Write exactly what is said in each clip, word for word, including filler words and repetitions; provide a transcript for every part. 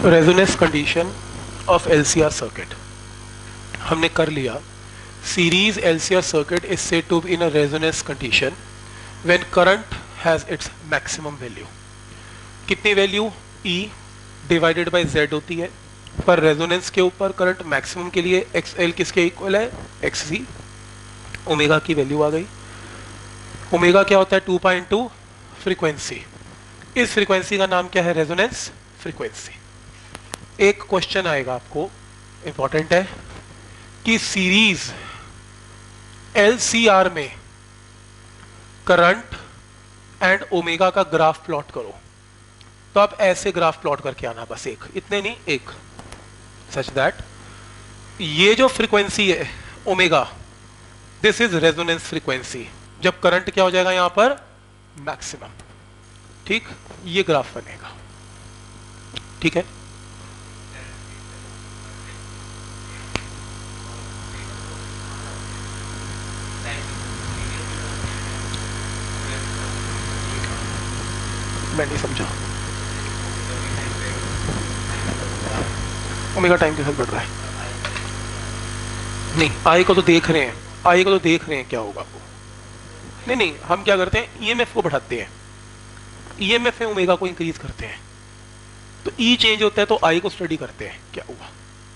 Resonance condition of LCR circuit हमने कर लिया. Series LCR circuit is said to be in a resonance condition when current has its maximum value. कितनी value? E divided by Z होती है, पर resonance के ऊपर current maximum के लिए एक्स एल किसके इक्वल है? X C. ओमेगा की वैल्यू आ गई. ओमेगा क्या होता है? Two pi into frequency. इस फ्रीक्वेंसी का नाम क्या है? Resonance frequency. एक क्वेश्चन आएगा आपको, इंपॉर्टेंट है, कि सीरीज एलसीआर में करंट एंड ओमेगा का ग्राफ प्लॉट करो. तो आप ऐसे ग्राफ प्लॉट करके आना, बस एक, इतने नहीं, एक, सच दैट ये जो फ्रीक्वेंसी है omega, this is resonance frequency. जब करंट क्या हो जाएगा यहां पर? मैक्सिमम. ठीक, ये ग्राफ बनेगा. ठीक है, मैं नहीं समझा. ओमेगा टाइम के साथ बढ़ रहा है. नहीं, आई को तो देख रहे हैं, आई को तो देख रहे हैं क्या होगा वो. नहीं नहीं, हम क्या करते हैं? ईएमएफ को बढ़ाते हैं. ईएमएफ में ओमेगा को इंक्रीज करते हैं, तो ई चेंज होता है, तो आई को स्टडी करते हैं क्या हुआ.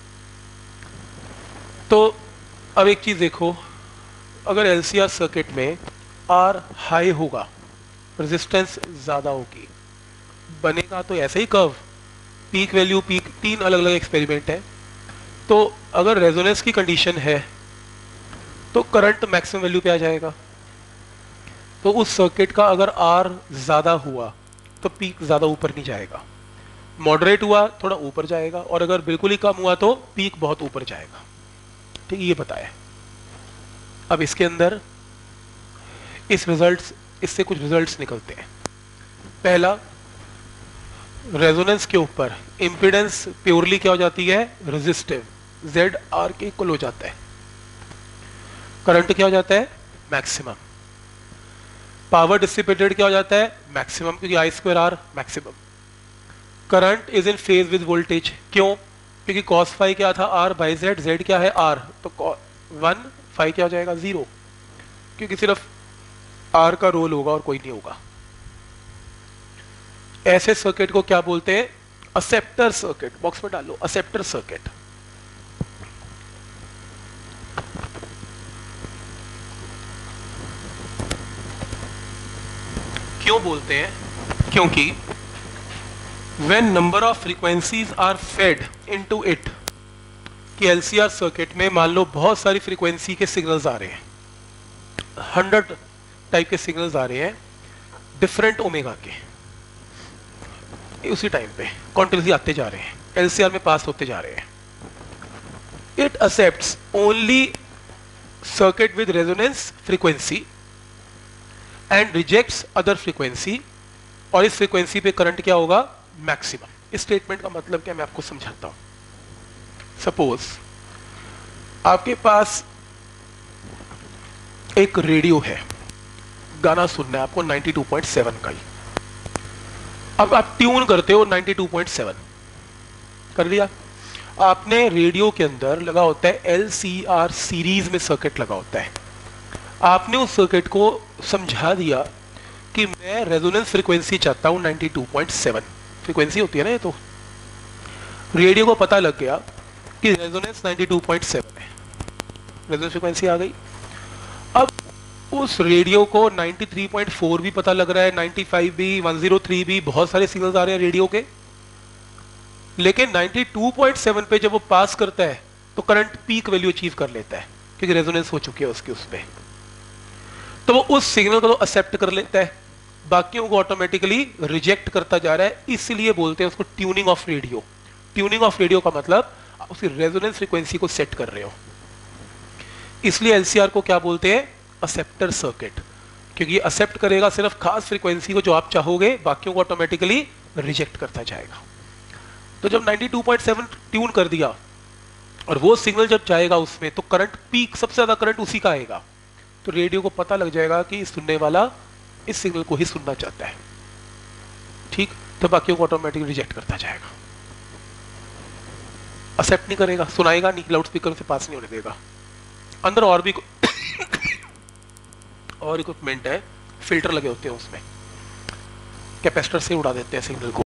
तो अब एक चीज देखो, अगर एलसीआर सर्किट में आर हाई होगा, रेजिस्टेंस ज्यादा होगी, बनेगा तो ऐसे ही कर्व, पीक वैल्यू पीक. तीन अलग अलग एक्सपेरिमेंट है. तो अगर रेजोनेंस की कंडीशन है तो करंट मैक्सिमम वैल्यू पे आ जाएगा. तो उस सर्किट का अगर आर ज्यादा हुआ तो पीक ज्यादा ऊपर नहीं जाएगा, मॉडरेट हुआ थोड़ा ऊपर जाएगा, और अगर बिल्कुल ही कम हुआ तो पीक बहुत ऊपर जाएगा. ठीक, ये बताया. अब इसके अंदर इस रिजल्ट्स इससे कुछ रिजल्ट्स निकलते हैं. पहला, रेजोनेंस के ऊपर इंपीडेंस प्योरली क्या हो जाती है? रेजिस्टिव. जेड आर के इक्वल हो जाता है. करंट क्या हो जाता है? मैक्सिमम. पावर डिसिपेटेड क्या हो जाता है? मैक्सिमम, क्योंकि I square R maximum. Current is in phase with voltage. क्यों? क्योंकि कॉस फाई क्या था? R by Z. जेड क्या है? आर. तो वन फाई क्या हो जाएगा? जीरो, क्योंकि सिर्फ आर का रोल होगा और कोई नहीं होगा. ऐसे सर्किट को क्या बोलते हैं? Acceptor circuit. बॉक्स में डालो, असेप्टर सर्किट. क्यों बोलते हैं? क्योंकि when number of frequencies are fed into it, कि एलसीआर सर्किट में मान लो बहुत सारी फ्रीक्वेंसी के सिग्नल्स आ रहे हैं, हंड्रेड टाइप के सिग्नल्स आ रहे हैं डिफरेंट ओमेगा के, उसी टाइम पे कॉन्टिन्यूसली आते जा रहे हैं, एलसीआर में पास होते जा रहे हैं. It accepts only circuit with resonance frequency and rejects other frequency. और इस फ्रीक्वेंसी पे करंट क्या होगा? मैक्सिमम. इस स्टेटमेंट का मतलब क्या, मैं आपको समझाता हूं. सपोज आपके पास एक रेडियो है, गाना सुनना है आपको नाइंटी टू पॉइंट सेवन का ही. अब आप ट्यून करते हो नाइंटी टू पॉइंट सेवन कर लिया. आपने रेडियो के अंदर लगा होता है एलसीआर सीरीज में सर्किट लगा होता है. आपने उस सर्किट को समझा दिया कि मैं रेजोनेंस फ्रीक्वेंसी चाहता हूं ninety two point seven. Frequency होती है ना ये. तो रेडियो को पता लग गया कि resonance ninety two point seven है, रेजोनेंस फ्रीक्वेंसी आ गई. अब उस रेडियो को नाइंटी थ्री पॉइंट फोर भी पता लग रहा है, नाइंटी फाइव भी, वन ज़ीरो थ्री भी, बहुत सारे सिग्नल्स आ रहे हैं रेडियो के. लेकिन नाइंटी टू पॉइंट सेवन पे जब वो पास करता है तो करंट पीक वैल्यू अचीव कर लेता है, क्योंकि रेजोनेंस हो चुकी है उसके उस पे. तो वो उस सिग्नल को तो एक्सेप्ट कर लेता है, बाकियों को ऑटोमेटिकली रिजेक्ट करता जा रहा है. इसलिए बोलते हैं उसको tuning of radio. Tuning of radio का मतलब उसकी रेजोनेंस फ्रीक्वेंसी को सेट कर रहे हो. इसलिए एलसीआर को क्या बोलते हैं? असेप्टर सर्किट, क्योंकि ये एक्सेप्ट करेगा सिर्फ खास फ्रीक्वेंसी को जो आप चाहोगे, बाकियों को ऑटोमेटिकली रिजेक्ट करता जाएगा. तो जब ninety two point seven tune कर दिया और वो सिग्नल जब जाएगा उसमें, तो करंट पीक, सबसे ज्यादा करंट उसी का आएगा. तो रेडियो को पता लग जाएगा कि सुनने वाला इस सिग्नल को ही सुनना चाहता है. ठीक, तो बाकियों को ऑटोमेटिक रिजेक्ट करता जाएगा. एक्सेप्ट नहीं करेगा, सुनाएगा नहीं, लाउड स्पीकर से पास नहीं होने देगा। अंदर और भी और इक्विपमेंट है, फिल्टर लगे होते हैं उसमें, कैपेसिटर से उड़ा देते हैं सिग्नल को।